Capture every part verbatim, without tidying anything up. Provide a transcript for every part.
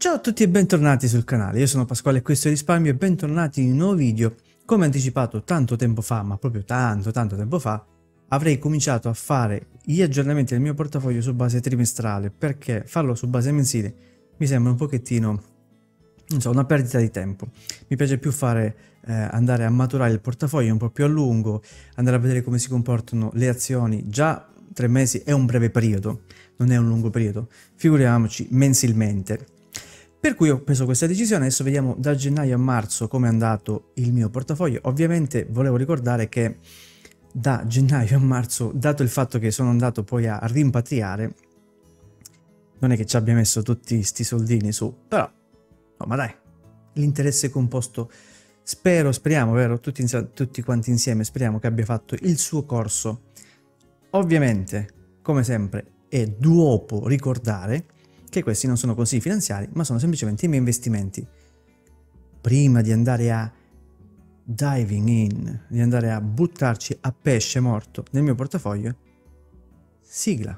Ciao a tutti e bentornati sul canale, io sono Pasquale e questo è Risparmio e bentornati in un nuovo video. Come anticipato tanto tempo fa, ma proprio tanto tanto tempo fa, avrei cominciato a fare gli aggiornamenti del mio portafoglio su base trimestrale, perché farlo su base mensile mi sembra un pochettino, non so, una perdita di tempo. Mi piace più fare, eh, andare a maturare il portafoglio un po' più a lungo, andare a vedere come si comportano le azioni. Già tre mesi è un breve periodo, non è un lungo periodo, figuriamoci mensilmente. Per cui ho preso questa decisione. Adesso vediamo da gennaio a marzo come è andato il mio portafoglio. Ovviamente volevo ricordare che da gennaio a marzo, dato il fatto che sono andato poi a rimpatriare, non è che ci abbia messo tutti sti soldini su, però, no, ma dai, l'interesse composto, spero, speriamo, vero? Tutti, tutti quanti insieme speriamo che abbia fatto il suo corso. Ovviamente, come sempre, è dopo ricordare che questi non sono consigli finanziari, ma sono semplicemente i miei investimenti. Prima di andare a diving in, di andare a buttarci a pesce morto nel mio portafoglio, sigla.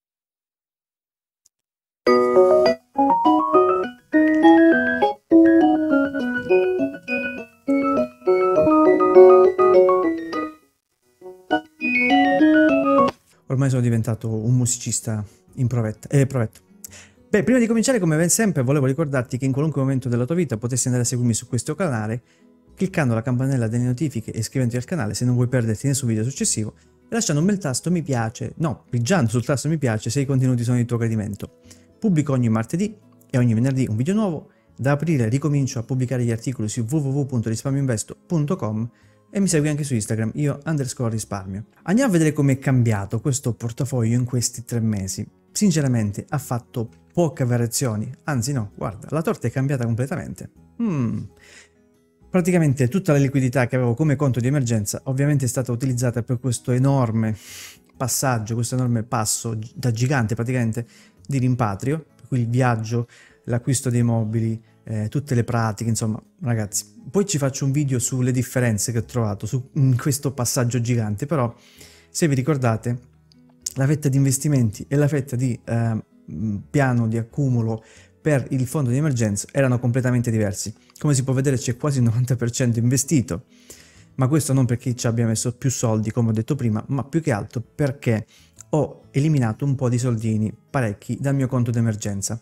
Ormai sono diventato un musicista in provetta, eh, provetto. Beh, prima di cominciare, come sempre, volevo ricordarti che in qualunque momento della tua vita potessi andare a seguirmi su questo canale, cliccando la campanella delle notifiche e iscrivendoti al canale se non vuoi perderti nessun video successivo, e lasciando un bel tasto mi piace, no, pigiando sul tasto mi piace se i contenuti sono di tuo gradimento. Pubblico ogni martedì e ogni venerdì un video nuovo. Da aprile ricomincio a pubblicare gli articoli su w w w punto risparmioinvesto punto com e mi segui anche su Instagram, io underscore risparmio. Andiamo a vedere come è cambiato questo portafoglio in questi tre mesi. Sinceramente ha fatto poche variazioni, anzi no, guarda, la torta è cambiata completamente. Mm. Praticamente tutta la liquidità che avevo come conto di emergenza ovviamente è stata utilizzata per questo enorme passaggio, questo enorme passo da gigante praticamente di rimpatrio, per cui il viaggio, l'acquisto dei mobili, eh, tutte le pratiche, insomma ragazzi. Poi ci faccio un video sulle differenze che ho trovato su in questo passaggio gigante, però se vi ricordate la fetta di investimenti e la fetta di eh, piano di accumulo per il fondo di emergenza erano completamente diversi. Come si può vedere c'è quasi il novanta per cento investito, ma questo non perché ci abbia messo più soldi come ho detto prima, ma più che altro perché ho eliminato un po' di soldini, parecchi, dal mio conto d'emergenza.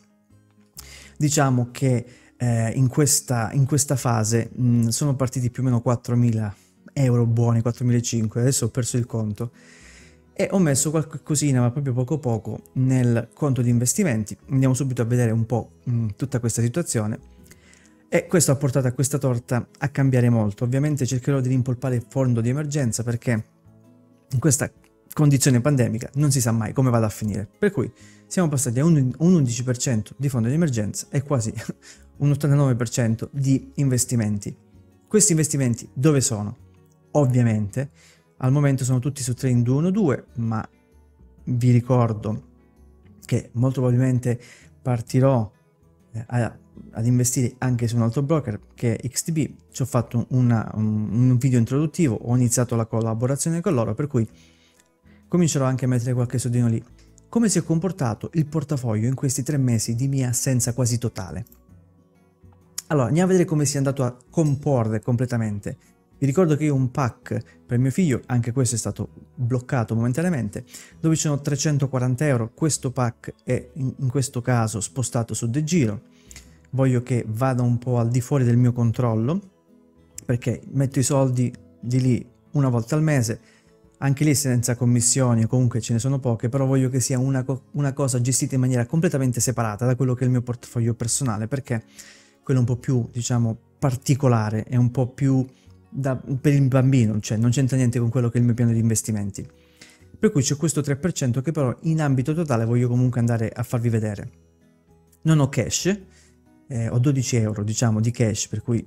Diciamo che eh, in, questa, in questa fase mh, sono partiti più o meno quattromila euro buoni, quattromilacinquecento, adesso ho perso il conto. E ho messo qualcosina, ma proprio poco poco, nel conto di investimenti. Andiamo subito a vedere un po' mh, tutta questa situazione. E questo ha portato a questa torta a cambiare molto. Ovviamente cercherò di rimpolpare il fondo di emergenza perché in questa condizione pandemica non si sa mai come vada a finire. Per cui siamo passati a un, un undici per cento di fondo di emergenza e quasi un ottantanove per cento di investimenti. Questi investimenti dove sono? Ovviamente al momento sono tutti su Trading duecentododici, ma vi ricordo che molto probabilmente partirò eh, a, ad investire anche su un altro broker che è X T B. Ci ho fatto una, un, un video introduttivo, ho iniziato la collaborazione con loro, per cui comincerò anche a mettere qualche soldino lì. Come si è comportato il portafoglio in questi tre mesi di mia assenza quasi totale? Allora, andiamo a vedere come si è andato a comporre completamente. Vi ricordo che io ho un pack per mio figlio, anche questo è stato bloccato momentaneamente, dove ci sono trecentoquaranta euro. Questo pack è in, in questo caso spostato su De Giro. Voglio che vada un po' al di fuori del mio controllo, perché metto i soldi di lì una volta al mese, anche lì senza commissioni, comunque ce ne sono poche, però voglio che sia una, co una cosa gestita in maniera completamente separata da quello che è il mio portafoglio personale, perché quello un po' più, diciamo, particolare, è un po' più Da, per il bambino, cioè non c'entra niente con quello che è il mio piano di investimenti. Per cui c'è questo tre per cento che però in ambito totale voglio comunque andare a farvi vedere. Non ho cash, eh, ho dodici euro diciamo di cash, per cui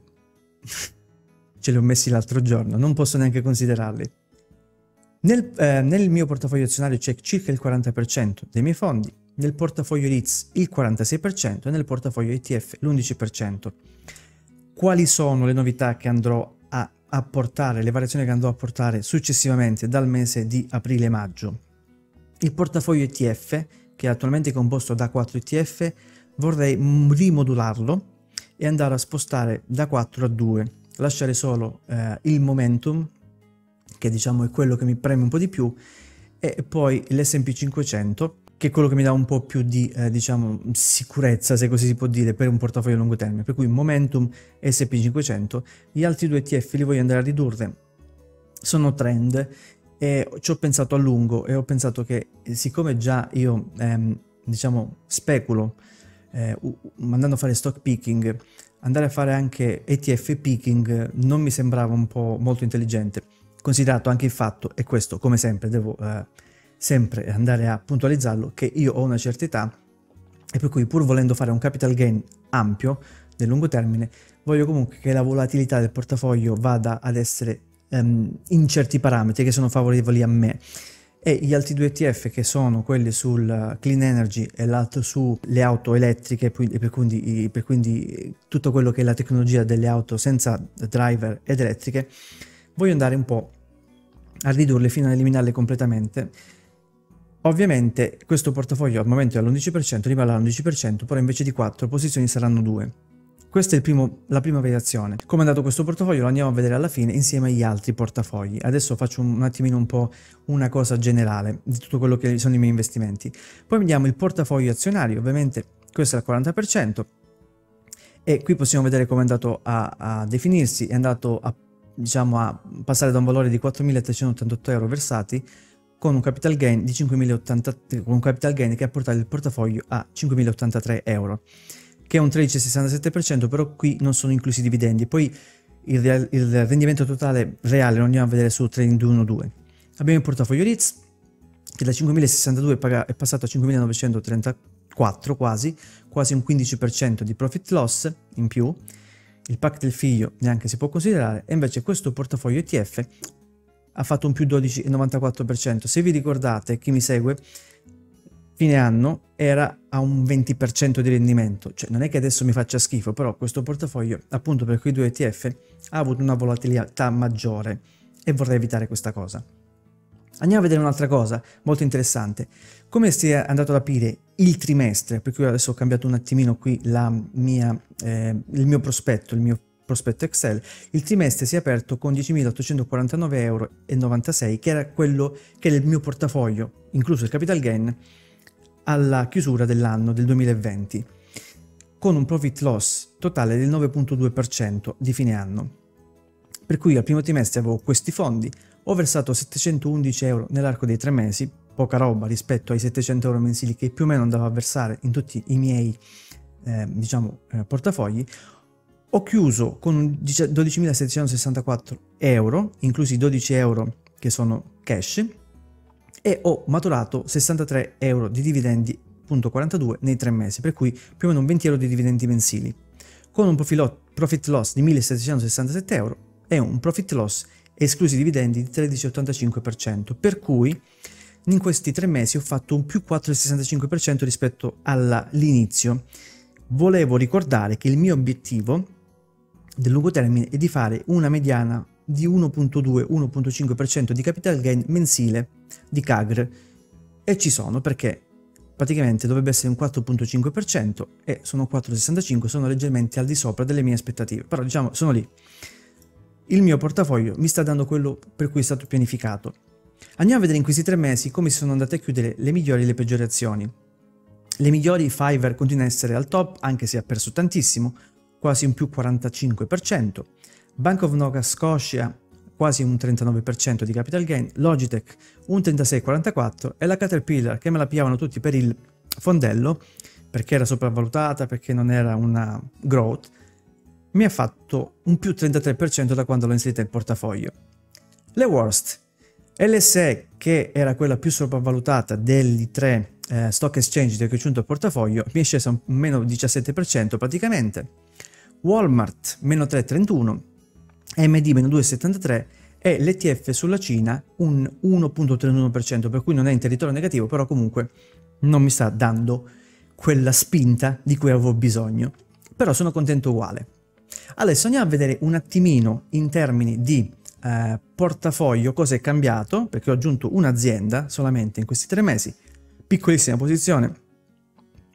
ce li ho messi l'altro giorno, non posso neanche considerarli. Nel, eh, nel mio portafoglio azionario c'è circa il quaranta per cento dei miei fondi, nel portafoglio R I Z il quarantasei per cento e nel portafoglio E T F l'undici per cento. Quali sono le novità che andrò a apportare, le variazioni che andrò a portare successivamente dal mese di aprile-maggio? Il portafoglio E T F, che è attualmente composto da quattro E T F, vorrei rimodularlo e andare a spostare da quattro a due, lasciare solo eh, il momentum, che diciamo è quello che mi preme un po' di più, e poi l'S and P cinquecento, che è quello che mi dà un po' più di eh, diciamo sicurezza, se così si può dire, per un portafoglio a lungo termine, per cui momentum e S and P cinquecento. Gli altri due E T F li voglio andare a ridurre, sono trend e ci ho pensato a lungo e ho pensato che siccome già io ehm, diciamo speculo eh, andando a fare stock picking, andare a fare anche E T F picking non mi sembrava un po' molto intelligente, considerato anche il fatto, e questo come sempre devo eh, sempre andare a puntualizzarlo, che io ho una certa età e per cui pur volendo fare un capital gain ampio nel lungo termine, voglio comunque che la volatilità del portafoglio vada ad essere um, in certi parametri che sono favorevoli a me. E gli altri due E T F, che sono quelli sul clean energy e l'altro sulle auto elettriche, e per quindi, per quindi tutto quello che è la tecnologia delle auto senza driver ed elettriche, voglio andare un po' a ridurle fino ad eliminarle completamente. Ovviamente questo portafoglio al momento è all'undici per cento, rimane all'undici per cento, però invece di quattro posizioni saranno due. Questa è il primo, la prima variazione. Come è andato questo portafoglio lo andiamo a vedere alla fine insieme agli altri portafogli. Adesso faccio un attimino un po' una cosa generale di tutto quello che sono i miei investimenti. Poi vediamo il portafoglio azionario, ovviamente questo è al quaranta per cento e qui possiamo vedere come è andato a, a definirsi, è andato a, diciamo, a passare da un valore di quattromilatrecentottantotto euro versati con un capital gain di cinquemilaottantatré, con un capital gain che ha portato il portafoglio a cinquemilaottantatré euro, che è un tredici virgola sessantasette per cento, però qui non sono inclusi i dividendi. Poi il, il rendimento totale reale lo andiamo a vedere su TradingView due. Abbiamo il portafoglio R E I T, che da cinquemilasessantadue è passato a cinquemilanovecentotrentaquattro, quasi, quasi un quindici per cento di profit loss in più. Il pack del figlio neanche si può considerare, e invece questo portafoglio E T F ha fatto un più dodici virgola novantaquattro per cento. Se vi ricordate, chi mi segue, fine anno era a un venti per cento di rendimento, cioè non è che adesso mi faccia schifo, però questo portafoglio, appunto per quei due E T F, ha avuto una volatilità maggiore e vorrei evitare questa cosa. Andiamo a vedere un'altra cosa molto interessante, come si è andato ad aprire il trimestre, per cui adesso ho cambiato un attimino qui la mia, eh, il mio prospetto, il mio prospetto Excel. Il trimestre si è aperto con diecimilaottocentoquarantanove euro e novantasei, che era quello che era il mio portafoglio, incluso il capital gain, alla chiusura dell'anno del duemilaventi, con un profit loss totale del nove virgola due per cento di fine anno. Per cui al primo trimestre avevo questi fondi, ho versato settecentoundici euro nell'arco dei tre mesi, poca roba rispetto ai settecento euro mensili che più o meno andavo a versare in tutti i miei eh, diciamo eh, portafogli. Ho chiuso con dodicimilasettecentosessantaquattro euro, inclusi dodici euro che sono cash, e ho maturato sessantatré euro di dividendi virgola quarantadue nei tre mesi, per cui più o meno venti euro di dividendi mensili, con un profit loss di millesettecentosessantasette euro e un profit loss esclusi dividendi di tredici virgola ottantacinque per cento, per cui in questi tre mesi ho fatto un più quattro virgola sessantacinque per cento rispetto all'inizio. Volevo ricordare che il mio obiettivo del lungo termine è di fare una mediana di uno virgola due uno virgola cinque per cento di capital gain mensile di C A G R, e ci sono, perché praticamente dovrebbe essere un quattro virgola cinque per cento e sono quattro virgola sessantacinque, sono leggermente al di sopra delle mie aspettative, però diciamo sono lì. Il mio portafoglio mi sta dando quello per cui è stato pianificato. Andiamo a vedere in questi tre mesi come si sono andate a chiudere le migliori e le peggiori azioni. Le migliori, Fiverr continua a essere al top, anche se ha perso tantissimo, quasi un più quarantacinque per cento. Bank of Nova Scotia quasi un trentanove per cento di capital gain, Logitech un trentasei virgola quarantaquattro e la Caterpillar, che me la pigliavano tutti per il fondello, perché era sopravvalutata, perché non era una growth, mi ha fatto un più trentatré per cento da quando l'ho inserita nel portafoglio. Le worst, L S E, che era quella più sopravvalutata degli tre eh, stock exchange che ho aggiunto al portafoglio, mi è scesa un meno diciassette per cento praticamente, Walmart meno tre virgola trentuno, A M D meno due virgola settantatré e l'E T F sulla Cina un uno virgola trentuno per cento, per cui non è in territorio negativo, però comunque non mi sta dando quella spinta di cui avevo bisogno, però sono contento uguale. Adesso andiamo a vedere un attimino in termini di eh, portafoglio cosa è cambiato, perché ho aggiunto un'azienda solamente in questi tre mesi, piccolissima posizione,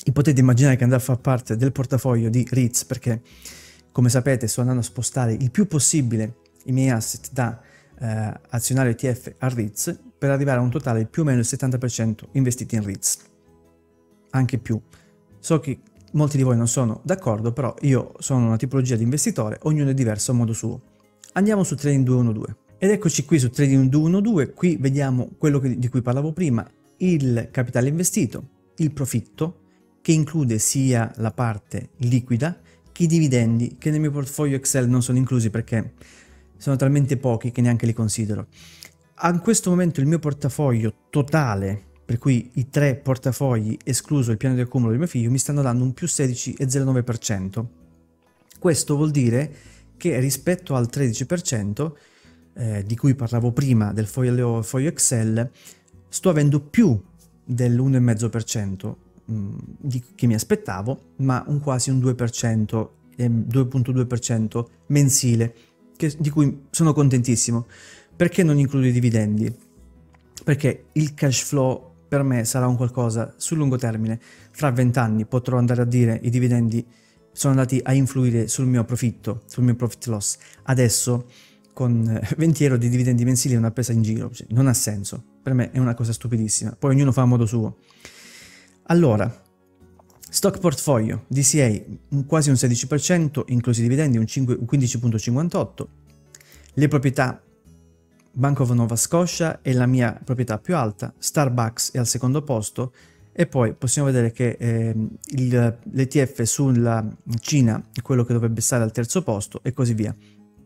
potete immaginare che andrà a far parte del portafoglio di REITs, perché come sapete sto andando a spostare il più possibile i miei asset da eh, azionario E T F a REITs, per arrivare a un totale più o meno il settanta per cento investiti in REITs, anche più. So che molti di voi non sono d'accordo, però io sono una tipologia di investitore, ognuno è diverso a modo suo. Andiamo su Trading due uno due ed eccoci qui su Trading due uno due, qui vediamo quello che, di cui parlavo prima, il capitale investito, il profitto, che include sia la parte liquida che i dividendi, che nel mio portfolio Excel non sono inclusi perché sono talmente pochi che neanche li considero. A questo momento il mio portafoglio totale, per cui i tre portafogli escluso il piano di accumulo di mio figlio, mi stanno dando un più sedici virgola zero nove per cento. Questo vuol dire che rispetto al tredici per cento eh, di cui parlavo prima del foglio, foglio Excel, sto avendo più dell'uno virgola cinque per cento mh, di, che mi aspettavo, ma un quasi un due per cento, eh, due virgola due per cento mensile, che, di cui sono contentissimo. Perché non includo i dividendi? Perché il cash flow per me sarà un qualcosa sul lungo termine. Fra vent'anni potrò andare a dire i dividendi sono andati a influire sul mio profitto, sul mio profit loss. Adesso con venti euro di dividendi mensili è una presa in giro, cioè, non ha senso. Per me è una cosa stupidissima. Poi ognuno fa a modo suo. Allora, stock portfolio, D C A un quasi un sedici per cento, inclusi i dividendi un, un quindici virgola cinquantotto per cento. Le proprietà, Bank of Nova Scotia è la mia proprietà più alta, Starbucks è al secondo posto, e poi possiamo vedere che eh, l'E T F sulla Cina è quello che dovrebbe stare al terzo posto e così via.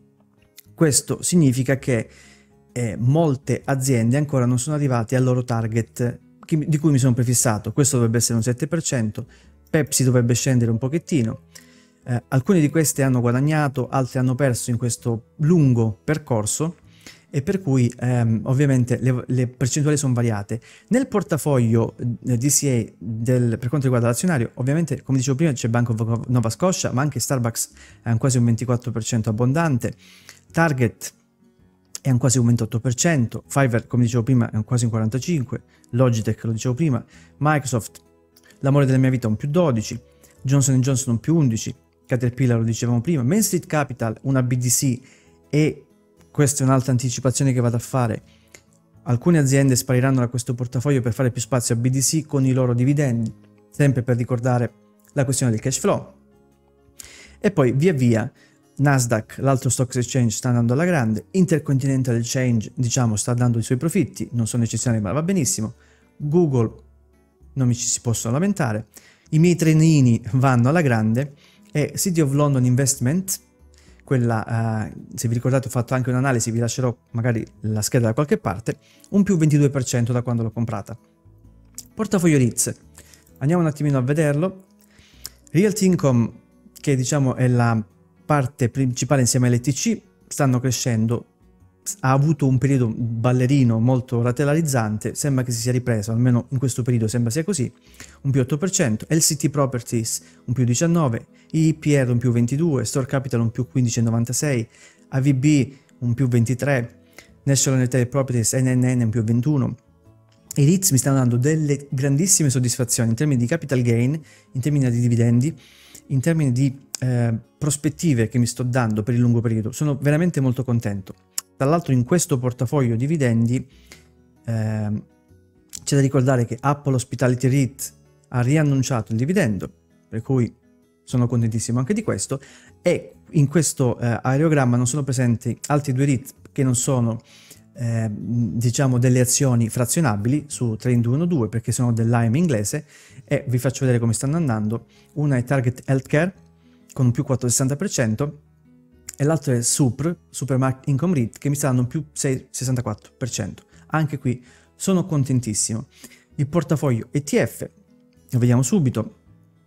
Questo significa che eh, molte aziende ancora non sono arrivate al loro target che, di cui mi sono prefissato. Questo dovrebbe essere un sette per cento, Pepsi dovrebbe scendere un pochettino. Eh, alcune di queste hanno guadagnato, altre hanno perso in questo lungo percorso, e per cui ehm, ovviamente le, le percentuali sono variate. Nel portafoglio eh, D C A del, per quanto riguarda l'azionario, ovviamente come dicevo prima c'è Bank of Nova Scotia, ma anche Starbucks è un quasi un ventiquattro per cento abbondante, Target è un quasi un ventotto per cento, Fiverr come dicevo prima è un quasi un quarantacinque per cento, Logitech lo dicevo prima, Microsoft, l'amore della mia vita un più dodici per cento, Johnson and Johnson un più undici per cento, Caterpillar lo dicevamo prima, Main Street Capital, una B D C, e questa è un'altra anticipazione che vado a fare. Alcune aziende spariranno da questo portafoglio per fare più spazio a B D C con i loro dividendi, sempre per ricordare la questione del cash flow. E poi via via Nasdaq, l'altro stock exchange, sta andando alla grande, Intercontinental Exchange, diciamo, sta dando i suoi profitti, non sono eccezionali ma va benissimo, Google non mi ci si possono lamentare, i miei trenini vanno alla grande, e City of London Investment, quella, uh, se vi ricordate ho fatto anche un'analisi, vi lascerò magari la scheda da qualche parte, un più ventidue per cento da quando l'ho comprata. Portafoglio REITs, andiamo un attimino a vederlo. Realty Income, che diciamo è la parte principale insieme all'E T C, stanno crescendo, ha avuto un periodo ballerino molto ratellarizzante, sembra che si sia ripreso, almeno in questo periodo sembra sia così, un più otto per cento, L C T Properties un più diciannove per cento, I P R un più ventidue per cento, Store Capital un più quindici virgola novantasei per cento, A V B un più ventitré per cento, National Retail Properties N N N un più ventuno per cento. I REITs mi stanno dando delle grandissime soddisfazioni in termini di capital gain, in termini di dividendi, in termini di eh, prospettive che mi sto dando per il lungo periodo. Sono veramente molto contento. Tra l'altro in questo portafoglio dividendi eh, c'è da ricordare che Apple Hospitality REIT ha riannunciato il dividendo, per cui sono contentissimo anche di questo, e in questo eh, aerogramma non sono presenti altri due REIT che non sono eh, diciamo delle azioni frazionabili su Trading due uno due, perché sono dell'A M inglese, e vi faccio vedere come stanno andando. Una è Target Healthcare con un più quattro virgola sessanta per cento, e l'altro è Supr, Supermarket Income REIT, che mi sta dando un più sei virgola sessantaquattro per cento. Anche qui sono contentissimo. Il portafoglio E T F, lo vediamo subito,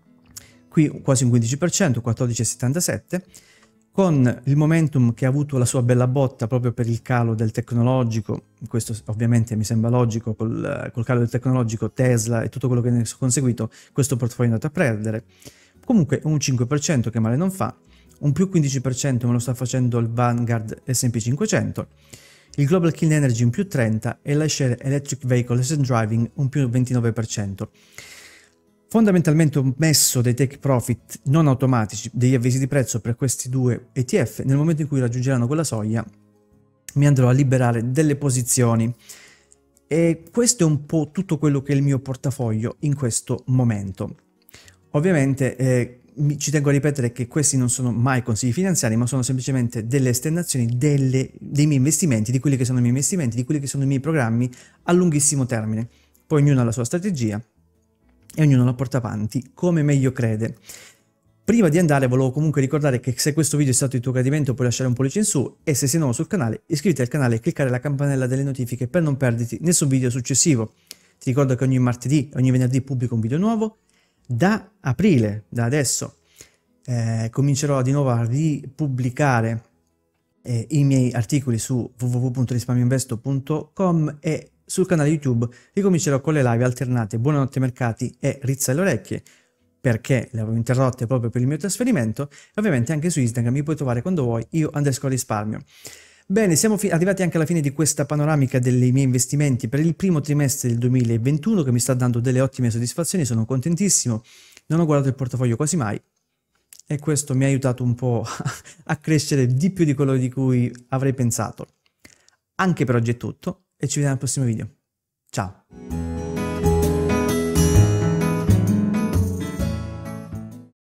qui quasi un quindici per cento, quattordici virgola settantasette per cento, con il momentum che ha avuto la sua bella botta proprio per il calo del tecnologico. Questo ovviamente mi sembra logico, col, col calo del tecnologico, Tesla e tutto quello che ne è conseguito, questo portafoglio è andato a perdere. Comunque un cinque per cento che male non fa, un più quindici per cento me lo sta facendo il Vanguard S and P cinquecento, il Global Clean Energy un più trenta per cento e l'iShare Electric Vehicle and Driving un più ventinove per cento. Fondamentalmente ho messo dei take profit non automatici, degli avvisi di prezzo per questi due E T F. Nel momento in cui raggiungeranno quella soglia mi andrò a liberare delle posizioni. E questo è un po' tutto quello che è il mio portafoglio in questo momento. Ovviamente eh, ci tengo a ripetere che questi non sono mai consigli finanziari, ma sono semplicemente delle esternazioni delle, dei miei investimenti, di quelli che sono i miei investimenti, di quelli che sono i miei programmi a lunghissimo termine. Poi ognuno ha la sua strategia e ognuno la porta avanti come meglio crede. Prima di andare volevo comunque ricordare che se questo video è stato di tuo gradimento puoi lasciare un pollice in su e se sei nuovo sul canale iscriviti al canale e cliccare la campanella delle notifiche per non perderti nessun video successivo. Ti ricordo che ogni martedì e ogni venerdì pubblico un video nuovo. Da aprile, da adesso, eh, comincerò di nuovo a ripubblicare eh, i miei articoli su w w w punto risparmioinvesto punto com e sul canale YouTube ricomincerò con le live alternate Buonanotte Mercati e Rizza alle Orecchie, perché le avevo interrotte proprio per il mio trasferimento, e ovviamente anche su Instagram mi puoi trovare quando vuoi, io underscore risparmio. Bene, siamo arrivati anche alla fine di questa panoramica dei miei investimenti per il primo trimestre del duemilaventuno che mi sta dando delle ottime soddisfazioni, sono contentissimo, non ho guardato il portafoglio quasi mai e questo mi ha aiutato un po' a crescere di più di quello di cui avrei pensato. Anche per oggi è tutto e ci vediamo al prossimo video. Ciao!